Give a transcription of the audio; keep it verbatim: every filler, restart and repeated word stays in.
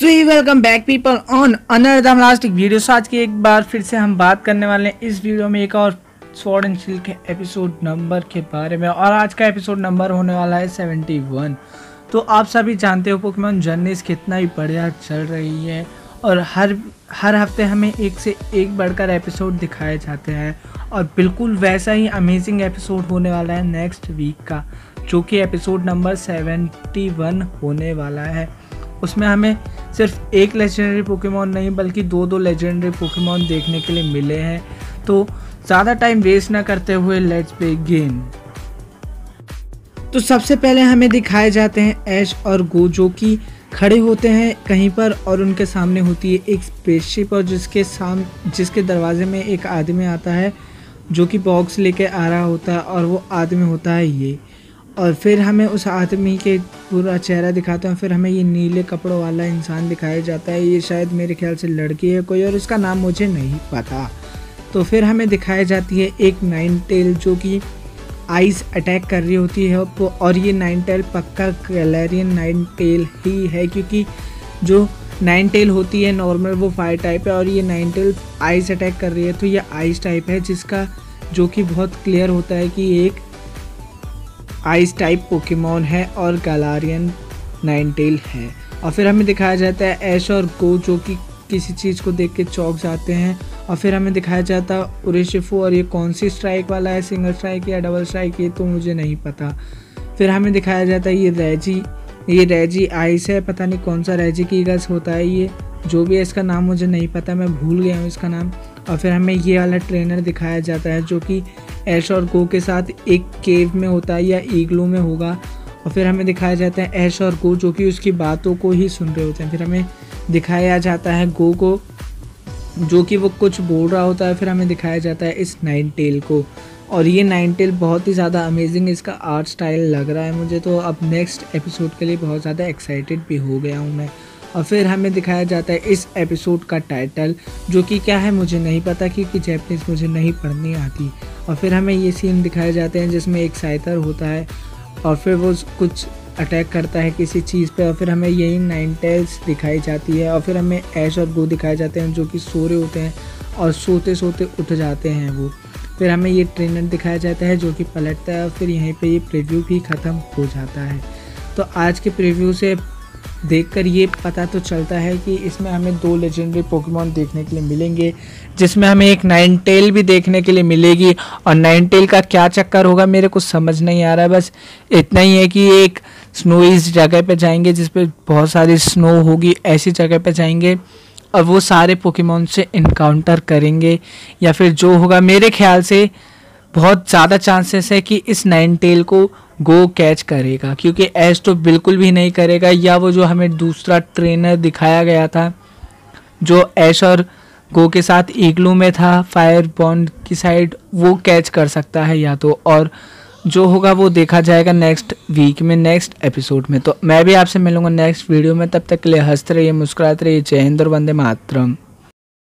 So hi welcome back people on another last video. So आज की एक बार फिर से हम बात करने वाले हैं इस वीडियो में एक और स्वॉर्ड एंड शील्ड के एपिसोड नंबर के बारे में, और आज का एपिसोड नंबर होने वाला है सेवेंटी वन। तो आप सभी जानते हो पोकेमॉन जर्नीज कितना ही बढ़िया चल रही है और हर हर हफ्ते हमें एक से एक बढ़कर एपिसोड दिखाए जाते हैं, और बिल्कुल वैसा ही अमेजिंग एपिसोड होने वाला है नेक्स्ट वीक का, जो कि एपिसोड नंबर सेवेंटी वन होने वाला है। उसमें हमें सिर्फ एक लेजेंडरी पोकेमॉन नहीं बल्कि दो दो लेजेंडरी पोकेमॉन देखने के लिए मिले हैं। तो ज़्यादा टाइम वेस्ट ना करते हुए लेट्स बिगिन। तो सबसे पहले हमें दिखाए जाते हैं ऐश और गो, जो कि खड़े होते हैं कहीं पर और उनके सामने होती है एक स्पेसशिप, और जिसके साम जिसके दरवाजे में एक आदमी आता है जो कि बॉक्स लेके आ रहा होता है, और वो आदमी होता है ये। और फिर हमें उस आदमी के पूरा चेहरा दिखाते हैं। फिर हमें ये नीले कपड़ों वाला इंसान दिखाया जाता है, ये शायद मेरे ख्याल से लड़की है कोई, और उसका नाम मुझे नहीं पता। तो फिर हमें दिखाई जाती है एक नाइनटेल जो कि आइस अटैक कर रही होती है, और ये नाइनटेल पक्का गैलेरियन नाइनटेल ही है, क्योंकि जो नाइनटेल होती है नॉर्मल वो फायर टाइप है, और ये नाइनटेल आइस अटैक कर रही है तो ये आइस टाइप है, जिसका जो कि बहुत क्लियर होता है कि एक आइस टाइप पोकेमॉन है और गैलेरियन नाइनटेल है। और फिर हमें दिखाया जाता है ऐश और गो जो कि किसी चीज़ को देख के चौंक जाते हैं, और फिर हमें दिखाया जाता है उरेशिफू, और ये कौन सी स्ट्राइक वाला है, सिंगल स्ट्राइक या डबल स्ट्राइक, ये तो मुझे नहीं पता। फिर हमें दिखाया जाता है ये रेजी ये रेजी आइस है, पता नहीं कौन सा रेजी कीगस होता है, ये जो भी है इसका नाम मुझे नहीं पता, मैं भूल गया हूँ इसका नाम। और फिर हमें ये वाला ट्रेनर दिखाया जाता है जो कि ऐश और गो के साथ एक केव में होता है या ईगलू में होगा। और फिर हमें दिखाया जाता है ऐश और गो जो कि उसकी बातों को ही सुन रहे होते हैं। फिर हमें दिखाया जाता है गो को जो कि वो कुछ बोल रहा होता है। फिर हमें दिखाया जाता है इस नाइनटेल को, और ये नाइनटेल बहुत ही ज़्यादा अमेजिंग इसका आर्ट स्टाइल लग रहा है मुझे, तो अब नेक्स्ट एपिसोड के लिए बहुत ज़्यादा एक्साइटेड भी हो गया हूँ मैं। और फिर हमें दिखाया जाता है इस एपिसोड का टाइटल, जो कि क्या है मुझे नहीं पता क्योंकि जैपनीज़ मुझे नहीं पढ़नी आती। और फिर हमें ये सीन दिखाए जाते हैं जिसमें एक साइतर होता है और फिर वो कुछ अटैक करता है किसी चीज़ पे, और फिर हमें यही नाइनटेल्स दिखाई जाती है। और फिर हमें ऐश और गो दिखाए जाते हैं जो कि सो रहे होते हैं और सोते सोते उठ जाते हैं वो। फिर हमें ये ट्रेनर दिखाया जाता है जो कि पलटता है, और फिर यहीं पे ये प्रीव्यू भी ख़त्म हो जाता है। तो आज के प्रीव्यू से देखकर ये पता तो चलता है कि इसमें हमें दो लेजेंडरी पोकेमॉन देखने के लिए मिलेंगे, जिसमें हमें एक नाइनटेल भी देखने के लिए मिलेगी। और नाइनटेल का क्या चक्कर होगा मेरे को समझ नहीं आ रहा है, बस इतना ही है कि एक स्नोइस जगह पे जाएंगे जिस पे बहुत सारी स्नो होगी, ऐसी जगह पे जाएंगे और वो सारे पोकेमॉन से इनकाउंटर करेंगे, या फिर जो होगा मेरे ख्याल से बहुत ज़्यादा चांसेस है कि इस नाइनटेल को गो कैच करेगा, क्योंकि ऐश तो बिल्कुल भी नहीं करेगा, या वो जो हमें दूसरा ट्रेनर दिखाया गया था जो ऐश और गो के साथ ईगलू में था फायर बॉन्ड की साइड, वो कैच कर सकता है या तो, और जो होगा वो देखा जाएगा नेक्स्ट वीक में नेक्स्ट एपिसोड में। तो मैं भी आपसे मिलूंगा नेक्स्ट वीडियो में, तब तक के लिए हंसते रहिए, मुस्कुराते रहिए। जय हिंद और वंदे मातरम।